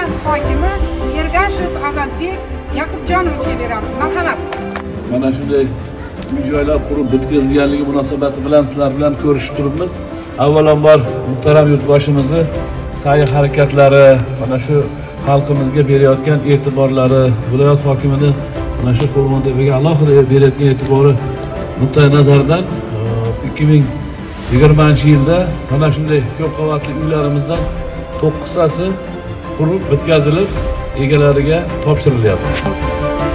tuman hokimi Ergashev Avazbek Yaqubjonovichga beramiz. Marhamat. Mana shunday uy-joylar qurib bitkazilganligi munosabati bilan sizlar bilan ko'rishib turibmiz. Avvalambor muhtaram yurtboshimizni sa'y-harakatlari, mana shu xalqimizga berayotgan e'tiborlari, viloyat hokimini mana shu Qo'rg'ontepaga alohida berayotgan e'tibori nuqtai nazaridan 2020-yilda mana shunday ko'p qavatli uylarimizdan 9tasi qurib bitkazilib egalariga topshirilyapti.